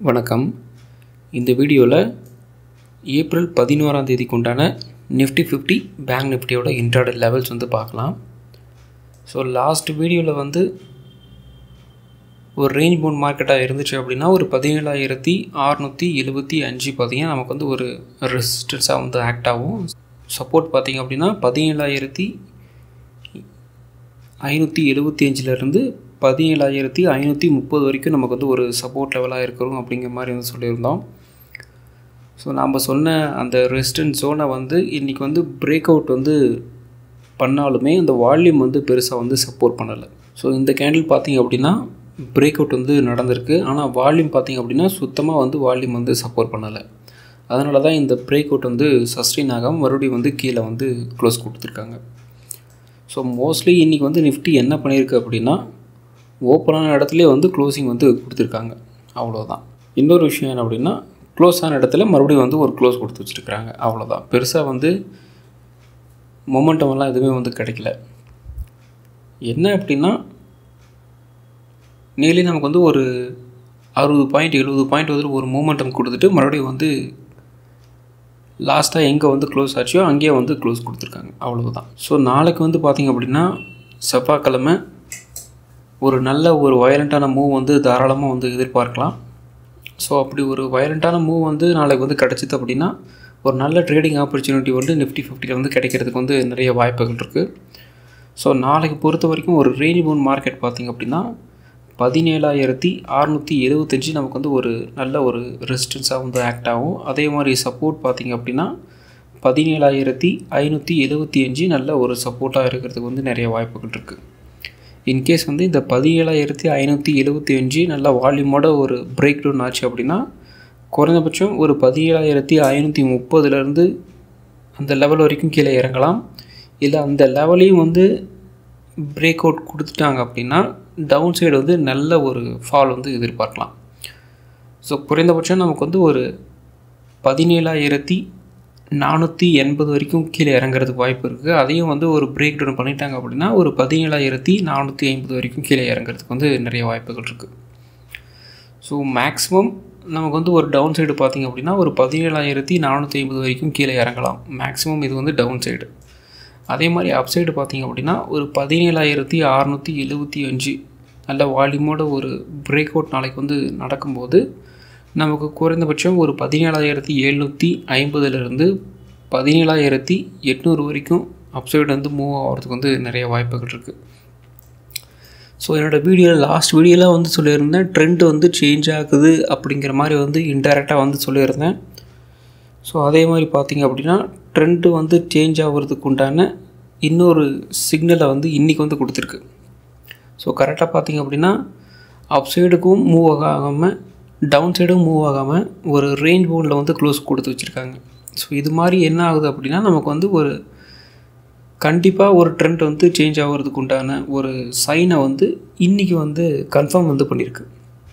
வணக்கம். இந்த வீடியோவில் ஏப்ரல் 11ஆம் தேதிக்கு உண்டான நிஃப்டி 50 பேங்க் நிஃப்டியோட இன்ட்ராடே லெவல்ஸ் பார்க்கலாம். ஸோ லாஸ்ட் வீடியோவில் ஒரு ரேஞ்ச் பவுண்ட் மார்க்கெட்டாக இருந்துச்சு அப்படின்னா ஒரு 17,675 பார்த்திங்கன்னா நமக்கு ஒரு ரெசிஸ்டன்ஸாக ஆக்ட் ஆகும். சப்போர்ட் பார்த்திங்க அப்படின்னா 17,575 17,530 வரைக்கும் நமக்கு ஒரு சப்போர்ட் லெவலாக இருக்கிறோம் அப்படிங்கிற மாதிரி சொல்லியிருந்தோம். ஸோ நாம் சொன்ன அந்த ரெசிஸ்டன்ஸ் ஜோனை இன்றைக்கி பிரேக் அவுட் பண்ணாலுமே அந்த வால்யூம் பெருசாக சப்போர்ட் பண்ணலை. ஸோ இந்த கேண்டில் பார்த்திங்க அப்படின்னா பிரேக் அவுட் நடந்திருக்கு. ஆனால் வால்யூம் பார்த்திங்க அப்படின்னா சுத்தமாக வால்யூம் சப்போர்ட் பண்ணலை. அதனால தான் இந்த பிரேக் அவுட் சஸ்டெயின் ஆகாமல் மறுபடியும் கீழே க்ளோஸ் கொடுத்துருக்காங்க. ஸோ மோஸ்ட்லி இன்றைக்கி நிஃப்டி என்ன பண்ணியிருக்கு அப்படின்னா ஓப்பனான இடத்துலேயே க்ளோசிங் கொடுத்துருக்காங்க, அவ்வளோதான். இன்னொரு விஷயம் என்ன அப்படின்னா க்ளோஸ் ஆன இடத்துல மறுபடியும் ஒரு க்ளோஸ் கொடுத்து வச்சுருக்குறாங்க, அவ்வளோதான். பெருசாக மொமெண்டமெல்லாம் எதுவுமே கிடைக்கல. என்ன அப்படின்னா நேர்லி நமக்கு ஒரு 60 பாயிண்ட் 70 பாயிண்ட் ஒரு மூமெண்டம் கொடுத்துட்டு மறுபடியும் லாஸ்ட்டாக எங்கே க்ளோஸ் ஆச்சோ அங்கேயே க்ளோஸ் கொடுத்துருக்காங்க, அவ்வளவுதான். ஸோ நாளைக்கு பார்த்திங்க அப்படின்னா செவ்வாய்க்கிழமை ஒரு நல்ல ஒரு வயலண்ட்டான மூவ் தாராளமாக எதிர்பார்க்கலாம். ஸோ அப்படி ஒரு வயலண்ட்டான மூவ் நாளைக்கு கிடச்சிது அப்படின்னா ஒரு நல்ல ட்ரேடிங் ஆப்பர்ச்சுனிட்டி நிஃப்டி 50 கிடைக்கிறதுக்கு நிறைய வாய்ப்புகள் இருக்குது. ஸோ நாளைக்கு பொறுத்த வரைக்கும் ஒரு ரேஞ்ச் பவுண்ட் மார்க்கெட் பார்த்திங்க அப்படின்னா 17,675 நமக்கு ஒரு நல்ல ஒரு ரெசிஸ்டன்ஸாக ஆக்ட் ஆகும். அதே மாதிரி சப்போர்ட் பார்த்திங்க அப்படின்னா 17,575 நல்ல ஒரு சப்போர்ட்டாக இருக்கிறதுக்கு நிறைய வாய்ப்புகள் இருக்குது. இன்கேஸ் இந்த 17,575 நல்ல வால்யூமோட ஒரு பிரேக் டவுன் ஆச்சு அப்படின்னா குறைந்தபட்சம் ஒரு 17,530 அந்த லெவல் வரைக்கும் கீழே இறங்கலாம். இல்லை அந்த லெவலையும் பிரேக் அவுட் கொடுத்துட்டாங்க அப்படின்னா டவுன் சைடு நல்ல ஒரு ஃபால் எதிர்பார்க்கலாம். ஸோ குறைந்தபட்சம் நமக்கு ஒரு 17,480 வரைக்கும் கீழே இறங்குறதுக்கு வாய்ப்பு இருக்குது. அதையும் ஒரு பிரேக் டவுன் பண்ணிட்டாங்க அப்படின்னா ஒரு 17,450 வரைக்கும் கீழே இறங்குறதுக்கு நிறைய வாய்ப்புகள் இருக்குது. ஸோ மேக்ஸிமம் நமக்கு ஒரு டவுன் சைடு பார்த்திங்க அப்படின்னா ஒரு 17,450 வரைக்கும் கீழே இறங்கலாம். மேக்ஸிமம் இது டவுன் சைடு. அதே மாதிரி அப் சைடு பார்த்திங்க அப்படின்னா ஒரு 17,675 நல்ல வால்யூமோட ஒரு பிரேக் அவுட் நாளைக்கு நடக்கும்போது நமக்கு குறைந்தபட்சம் ஒரு 17,750 17,800 வரைக்கும் அப்சைடு மூவ் ஆகிறதுக்கு நிறைய வாய்ப்புகள் இருக்குது. ஸோ என்னோடய வீடியோவில் லாஸ்ட் வீடியோவில் சொல்லியிருந்தேன் ட்ரெண்ட் சேஞ்ச் ஆகுது அப்படிங்கிற மாதிரி இன்டெரக்டாக சொல்லியிருந்தேன். ஸோ அதே மாதிரி பார்த்திங்க அப்படின்னா ட்ரெண்டு சேஞ்ச் ஆகிறதுக்கு உண்டான இன்னொரு சிக்னலை இன்றைக்கி கொடுத்துருக்கு. ஸோ கரெக்டாக பார்த்திங்க அப்படின்னா அப்சைடுக்கும் மூவ் ஆகாமல் டவுன் சைடும் மூவ் ஆகாமல் ஒரு ரேஞ்ச் பவுண்டில் க்ளோஸ் கொடுத்து வச்சுருக்காங்க. ஸோ இது மாதிரி என்ன ஆகுது அப்படின்னா நமக்கு ஒரு கண்டிப்பாக ஒரு ட்ரெண்ட் சேஞ்ச் ஆகிறதுக்கு உண்டான ஒரு சைனை இன்றைக்கி கன்ஃபார்ம் பண்ணியிருக்கு.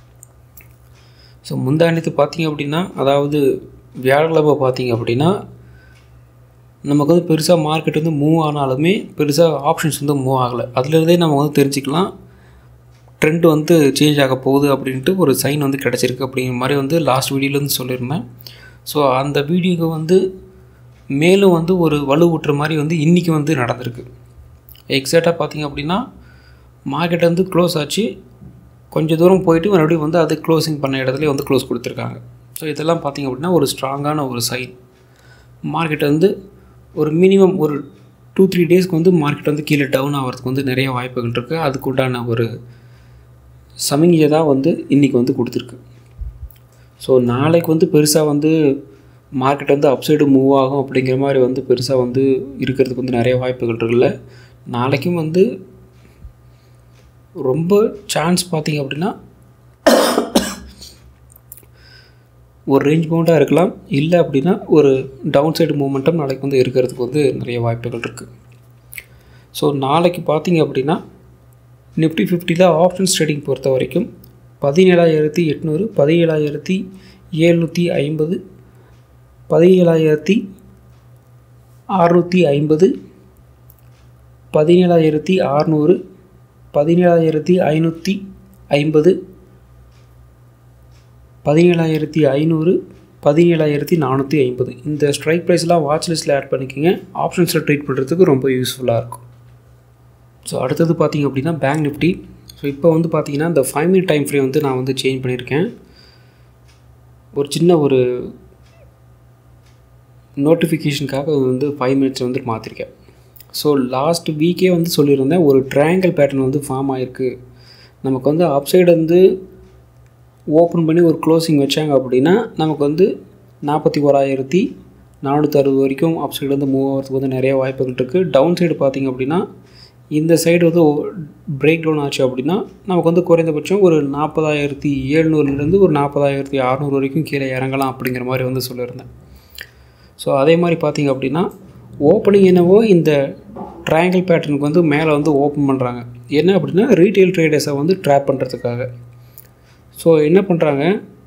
ஸோ முந்தானத்து பார்த்திங்க அப்படின்னா அதாவது வியாழக்கிழமை பார்த்திங்க அப்படின்னா நமக்கு பெருசாக மார்க்கெட் மூவ் ஆனாலுமே பெருசாக ஆப்ஷன்ஸ் மூவ் ஆகலை. அதுலேருந்தே நம்ம தெரிஞ்சுக்கலாம் ட்ரெண்ட் சேஞ்ச் ஆக போகுது அப்படின்ட்டு ஒரு சைன் கிடச்சிருக்கு அப்படிங்கிற மாதிரி லாஸ்ட் வீடியோலேருந்து சொல்லியிருந்தேன். ஸோ அந்த வீடியோக்கு மேலும் ஒரு வலுவூட்டுற மாதிரி இன்றைக்கி நடந்திருக்கு. எக்ஸாக்டாக பார்த்திங்க அப்படின்னா மார்க்கெட் க்ளோஸ் ஆச்சு, கொஞ்சம் தூரம் போயிட்டு மறுபடியும் அது க்ளோசிங் பண்ண இடத்துல க்ளோஸ் கொடுத்துருக்காங்க. ஸோ இதெல்லாம் பார்த்திங்க அப்படின்னா ஒரு ஸ்ட்ராங்கான ஒரு சைன். மார்க்கெட் ஒரு மினிமம் ஒரு 2-3 டேஸ்க்கு மார்க்கெட் கீழே டவுன் ஆகிறதுக்கு நிறைய வாய்ப்புகள் இருக்குது. அதுக்குண்டான ஒரு சமிங்கை தான் இன்றைக்கி கொடுத்துருக்கு. ஸோ நாளைக்கு பெருசாக மார்க்கெட் அப்சைடு மூவ் ஆகும் அப்படிங்கிற மாதிரி பெருசாக இருக்கிறதுக்கு நிறைய வாய்ப்புகள் இருக்குல்ல. நாளைக்கும் ரொம்ப சான்ஸ் பார்த்திங்க அப்படின்னா ஒரு ரேஞ்ச் பவுண்டாக இருக்கலாம், இல்லை அப்படின்னா ஒரு டவுன் சைடு மூமெண்டம் நாளைக்கு இருக்கிறதுக்கு நிறைய வாய்ப்புகள் இருக்குது. ஸோ நாளைக்கு பார்த்திங்க அப்படின்னா நிஃப்டி 50 ஆப்ஷன்ஸ் ட்ரேடிங் பொறுத்த வரைக்கும் 17,800 17,750 17,650 17,600 17,550 17,500, 17,450 இந்த ஸ்ட்ரைக் ப்ரைஸ்லாம் வாட்ச் லிஸ்ட்டில் ஆட் பண்ணிக்கோங்க. ஆப்ஷன்ஸில் ட்ரேட் பண்ணுறதுக்கு ரொம்ப யூஸ்ஃபுல்லாக இருக்கும். ஸோ அடுத்தது பார்த்திங்க அப்படின்னா பேங்க் நிஃப்டி. ஸோ இப்போ வந்து பார்த்திங்கன்னா இந்த 5 minute டைம் ஃப்ரேம் வந்து நான் வந்து சேஞ்ச் பண்ணியிருக்கேன். ஒரு சின்ன ஒரு நோட்டிஃபிகேஷனுக்காக வந்து 5 minutes வந்து மாற்றிருக்கேன். ஸோ லாஸ்ட் வீக்கே வந்து சொல்லியிருந்தேன், ஒரு ட்ரையாங்கிள் பேட்டர்ன் வந்து ஃபார்ம் ஆகிருக்கு. நமக்கு வந்து அப்சைடு வந்து ஓப்பன் பண்ணி ஒரு க்ளோசிங் வச்சாங்க அப்படின்னா நமக்கு வந்து 41,460 வரைக்கும் அப்சைடு வந்து மூவ் ஆகிறதுக்கு வந்து நிறைய வாய்ப்புகள் இருக்குது. டவுன் சைடு பார்த்திங்க அப்படின்னா இந்த சைடு வந்து பிரேக் டவுன் ஆச்சு அப்படின்னா நமக்கு வந்து குறைந்தபட்சம் ஒரு 40,700 ஒரு 40,600 வரைக்கும் கீழே இறங்கலாம் அப்படிங்கிற மாதிரி வந்து சொல்லியிருந்தேன். ஸோ அதே மாதிரி பார்த்திங்க அப்படின்னா ஓப்பனிங் என்னவோ இந்த ட்ரையாங்கிள் பேட்டர்னுக்கு வந்து மேலே வந்து ஓப்பன் பண்ணுறாங்க. என்ன அப்படின்னா ரீட்டெயில் ட்ரேடர்ஸை வந்து ட்ராப் பண்ணுறதுக்காக. ஸோ என்ன பண்ணுறாங்க,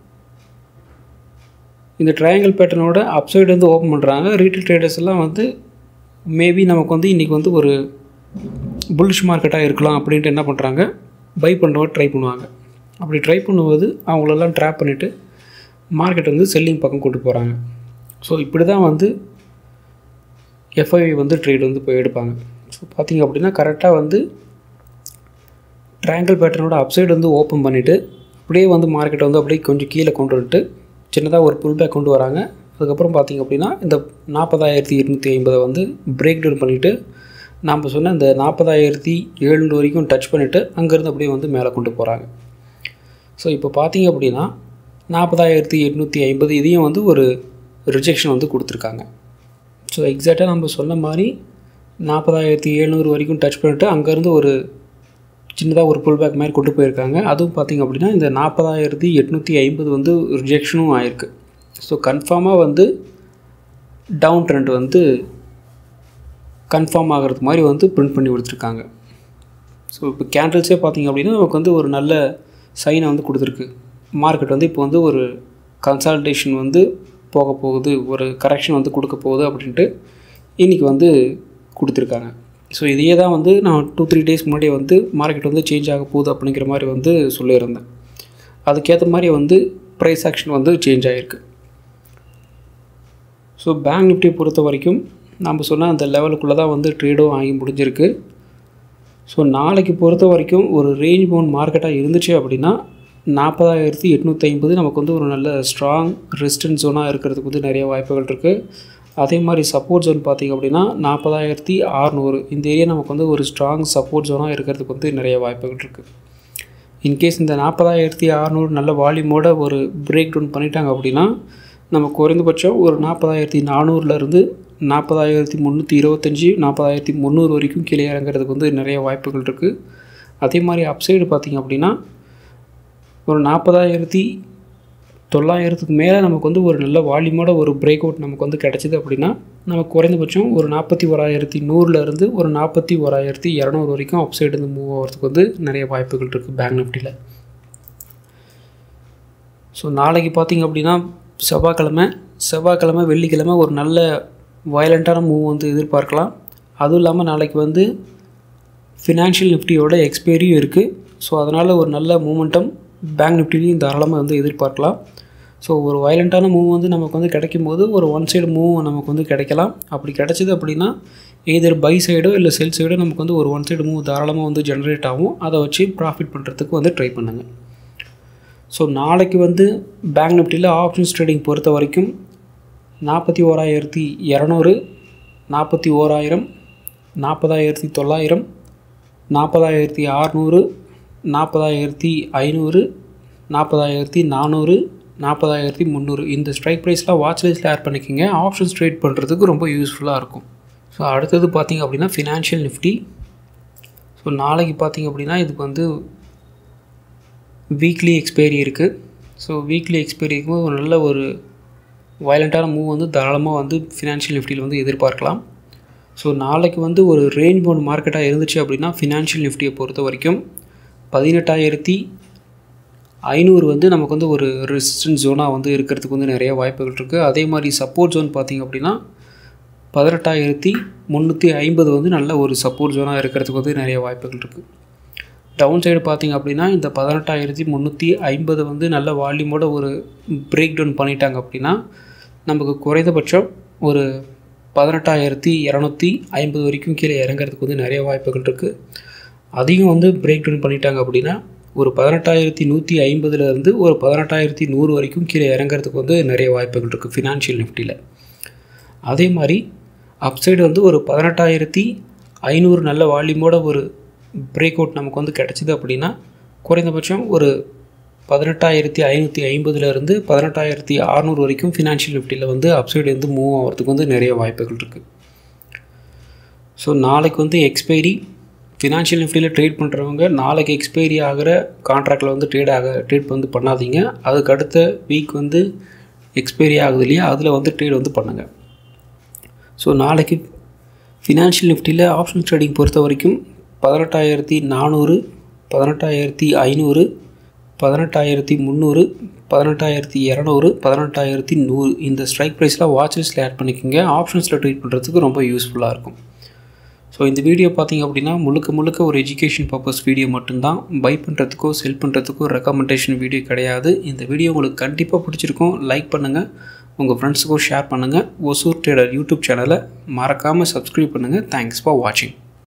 இந்த ட்ரையாங்கிள் பேட்டர்னோட அப்சைடு வந்து ஓப்பன் பண்ணுறாங்க. ரீட்டெயில் ட்ரேடர்ஸ் எல்லாம் வந்து மேபி நமக்கு வந்து இன்றைக்கி வந்து ஒரு புல்லிஷ் மார்க்கெட்டாக இருக்கலாம் அப்படின்ட்டு என்ன பண்ணுறாங்க, பை பண்ணுறவங்க ட்ரை பண்ணுவாங்க. அப்படி ட்ரை பண்ணும்போது அவங்களெல்லாம் ட்ராப் பண்ணிவிட்டு மார்க்கெட் வந்து செல்லிங் பக்கம் கொண்டு போகிறாங்க. ஸோ இப்படி தான் வந்து எஃப்ஐவி வந்து ட்ரேட் வந்து போய் எடுப்பாங்க. ஸோ பார்த்திங்க அப்படின்னா கரெக்டாக வந்து ட்ரையாங்கிள் பேட்டர்னோட அப்சைடு வந்து ஓப்பன் பண்ணிவிட்டு அப்படியே வந்து மார்க்கெட்டை வந்து அப்படியே கொஞ்சம் கீழே கொண்டு வந்துட்டு சின்னதாக ஒரு புல் பேக் கொண்டு வராங்க. அதுக்கப்புறம் பார்த்திங்க அப்படின்னா இந்த 40,250 வந்து பிரேக் டவுன் பண்ணிவிட்டு நாம் சொன்ன இந்த 40,700 வரைக்கும் டச் பண்ணிவிட்டு அங்கேருந்து அப்படியே வந்து மேலே கொண்டு போகிறாங்க. ஸோ இப்போ பார்த்திங்க அப்படின்னா 40,850 இதையும் வந்து ஒரு ரிஜெக்ஷன் வந்து கொடுத்துருக்காங்க. ஸோ எக்ஸாக்டாக நம்ம சொன்ன மாதிரி 40,700 வரைக்கும் டச் பண்ணிவிட்டு அங்கேருந்து ஒரு சின்னதாக ஒரு புல் பேக் மாதிரி கொண்டு போயிருக்காங்க. அதுவும் பார்த்திங்க அப்படின்னா இந்த 40,850 வந்து ரிஜெக்ஷனும் ஆயிருக்கு. ஸோ கன்ஃபார்மாக வந்து டவுன் ட்ரெண்ட் வந்து கன்ஃபார்ம் ஆகிறது மாதிரி வந்து பிரிண்ட் பண்ணி கொடுத்துருக்காங்க. ஸோ இப்போ கேண்டில்ஸே பார்த்திங்க அப்படின்னா நமக்கு வந்து ஒரு நல்ல சைனை வந்து கொடுத்துருக்கு. மார்க்கெட் வந்து இப்போ வந்து ஒரு கன்சால்டேஷன் வந்து போக போகுது, ஒரு கரெக்ஷன் வந்து கொடுக்க போகுது அப்படின்ட்டு இன்றைக்கி வந்து கொடுத்துருக்காங்க. ஸோ இதையே தான் வந்து நான் 2-3 days முன்னாடியே வந்து மார்க்கெட் வந்து சேஞ்ச் ஆக போகுது அப்படிங்கிற மாதிரி வந்து சொல்லியிருந்தேன். அதுக்கேற்ற மாதிரி வந்து ப்ரைஸ் ஆக்ஷன் வந்து சேஞ்ச் ஆகிருக்கு. ஸோ பேங்க் நிஃப்டியை பொறுத்த வரைக்கும் நம்ம சொன்னால் அந்த லெவலுக்குள்ளே தான் வந்து ட்ரேடும் ஆகி முடிஞ்சிருக்கு. ஸோ நாளைக்கு பொறுத்த வரைக்கும் ஒரு ரேஞ்ச் பவுண்ட் மார்க்கெட்டாக இருந்துச்சு அப்படின்னா 40,850 நமக்கு வந்து ஒரு நல்ல ஸ்ட்ராங் ரெசிஸ்டன்ஸ் ஜோனாக இருக்கிறதுக்கு வந்து நிறைய வாய்ப்புகள் இருக்குது. அதே மாதிரி சப்போர்ட் ஜோன் பார்த்திங்க அப்படின்னா 40,600 இந்த ஏரியா நமக்கு வந்து ஒரு ஸ்ட்ராங் சப்போர்ட் ஜோனாக இருக்கிறதுக்கு வந்து நிறைய வாய்ப்புகள் இருக்குது. இன்கேஸ் இந்த 40,600 நல்ல வால்யூமோட ஒரு பிரேக் டவுன் பண்ணிட்டாங்க அப்படின்னா நமக்கு குறைந்தபட்சம் ஒரு 40,400 40,325 40,300 வரைக்கும் கீழே இறங்கிறதுக்கு வந்து நிறைய வாய்ப்புகள் இருக்குது. அதே மாதிரி அப்சைடு பார்த்திங்க அப்படின்னா ஒரு 40,900 மேலே நமக்கு வந்து ஒரு நல்ல வால்யூமோட ஒரு பிரேக் அவுட் நமக்கு வந்து கிடச்சிது அப்படின்னா நமக்கு குறைந்தபட்சம் ஒரு 41,100 ஒரு 41,200 வரைக்கும் அப்சைடு வந்து மூவ் ஆகிறதுக்கு வந்து நிறைய வாய்ப்புகள் இருக்குது பேங்க் நிஃப்டியில். ஸோ நாளைக்கு பார்த்திங்க அப்படின்னா செவ்வாய்க்கிழமை வெள்ளிக்கிழமை ஒரு நல்ல வயலண்ட்டான மூவ் வந்து எதிர்பார்க்கலாம். அதுவும் இல்லாமல் நாளைக்கு வந்து ஃபினான்ஷியல் நிஃப்டியோட எக்ஸ்பைரியும் இருக்குது. ஸோ அதனால் ஒரு நல்ல மூமெண்டம் பேங்க் நிஃப்டிலையும் தாராளமாக வந்து எதிர்பார்க்கலாம். ஸோ ஒரு வயலண்ட்டான மூவ் வந்து நமக்கு வந்து கிடைக்கும் போது ஒரு ஒன் சைடு மூவ் நமக்கு வந்து கிடைக்கலாம். அப்படி கிடச்சிது அப்படின்னா எய்தர் பை சைடோ இல்லை செல் சைடோ நமக்கு வந்து ஒரு ஒன் சைடு மூவ் தாராளமாக வந்து ஜென்ரேட் ஆகும். அதை வச்சு ப்ராஃபிட் பண்ணுறதுக்கு வந்து ட்ரை பண்ணுங்கள். ஸோ நாளைக்கு வந்து பேங்க் நிஃப்டியில் ஆப்ஷன்ஸ் ட்ரேடிங் பொறுத்த வரைக்கும் 41,200 41,000 40,900 40,600 40,500 40,400 40,300 இந்த ஸ்ட்ரைக் ப்ரைஸ்லாம் வாட்ச் லிஸ்ட்டில் ஆட் பண்ணிக்கோங்க. ஆப்ஷன்ஸ் ட்ரேட் பண்ணுறதுக்கு ரொம்ப யூஸ்ஃபுல்லாக இருக்கும். ஸோ அடுத்தது பார்த்திங்க அப்படின்னா ஃபினான்ஷியல் நிஃப்டி. ஸோ நாளைக்கு பார்த்திங்க அப்படின்னா இதுக்கு வந்து வீக்லி எக்ஸ்பைரி இருக்குது. ஸோ வீக்லி எக்ஸ்பைரிக்கு ஒரு நல்ல ஒரு வயலண்ட்டான மூவ் வந்து தாராளமாக வந்து ஃபினான்ஷியல் நிஃப்டியில் வந்து எதிர்பார்க்கலாம். ஸோ நாளைக்கு வந்து ஒரு ரேஞ்ச் பவுண்ட் மார்க்கெட்டாக இருந்துச்சு அப்படின்னா ஃபினான்ஷியல் நிஃப்டியை பொறுத்த வரைக்கும் 18,500 வந்து நமக்கு வந்து ஒரு ரெசிஸ்டன்ஸ் ஜோனாக வந்து இருக்கிறதுக்கு வந்து நிறைய வாய்ப்புகள் இருக்குது. அதே மாதிரி சப்போர்ட் ஜோன் பார்த்திங்க அப்படின்னா 18,350 வந்து நல்ல ஒரு சப்போர்ட் ஜோனாக இருக்கிறதுக்கு வந்து நிறைய வாய்ப்புகள் இருக்குது. டவுன் சைடு பார்த்திங்க அப்படின்னா இந்த 18,350 வந்து நல்ல வால்யூமோட ஒரு பிரேக் டவுன் பண்ணிட்டாங்க அப்படின்னா நமக்கு குறைந்தபட்சம் ஒரு 18,250 வரைக்கும் கீழே இறங்கிறதுக்கு வந்து நிறைய வாய்ப்புகள் இருக்குது. அதிகம் வந்து பிரேக் டவுன் பண்ணிட்டாங்க அப்படின்னா ஒரு 18,150லேருந்து ஒரு 18,100 வரைக்கும் கீழே இறங்கிறதுக்கு வந்து நிறைய வாய்ப்புகள் இருக்குது ஃபினான்ஷியல் நிஃப்டியில். அதே மாதிரி அப்சைடு வந்து ஒரு 18,500 நல்ல வால்யூமோட ஒரு பிரேக் அவுட் நமக்கு வந்து கிடச்சிது அப்படின்னா குறைந்தபட்சம் ஒரு 18,550லேருந்து 18,600 வரைக்கும் ஃபினான்ஷியல் நிஃப்டியில் வந்து அப்சைடு வந்து மூவ் ஆகிறதுக்கு வந்து நிறைய வாய்ப்புகள் இருக்குது. ஸோ நாளைக்கு வந்து எக்ஸ்பைரி ஃபினான்ஷியல் நிஃப்டியில் ட்ரேட் பண்ணுறவங்க நாளைக்கு எக்ஸ்பைரி ஆகிற கான்ட்ராக்டில் வந்து ட்ரேட் வந்து பண்ணாதீங்க. அதுக்கு அடுத்த வீக் வந்து எக்ஸ்பைரி ஆகுது இல்லையா, அதில் வந்து ட்ரேட் வந்து பண்ணுங்கள். ஸோ நாளைக்கு ஃபினான்ஷியல் நிஃப்டியில் ஆப்ஷன் ட்ரேடிங் பொறுத்த வரைக்கும் 18,400, 18,500, 18,300, 18,200, 18,100 இந்த ஸ்ட்ரைக் ப்ரைஸ்லாம் வாட்ச் லிஸ்ட்டில் ஆட் பண்ணிக்கோங்க. ஆப்ஷன்ஸில் ட்ரேட் பண்ணுறதுக்கு ரொம்ப யூஸ்ஃபுல்லாக இருக்கும். ஸோ இந்த வீடியோ பார்த்திங்க அப்படின்னா முழுக்க ஒரு எஜுகேஷன் பர்பஸ் வீடியோ மட்டும்தான். பை பண்ணுறதுக்கோ செல் பண்ணுறதுக்கோ ரெக்கமெண்டேஷன் வீடியோ கிடையாது. இந்த வீடியோ உங்களுக்கு கண்டிப்பாக பிடிச்சிருக்கும். லைக் பண்ணுங்கள், உங்கள் ஃப்ரெண்ட்ஸுக்கும் ஷேர் பண்ணுங்கள். ஒசூர் ட்ரேடர் யூடியூப் சேனலை மறக்காமல் சப்ஸ்கிரைப் பண்ணுங்கள். தேங்க்ஸ் ஃபார் வாட்சிங்.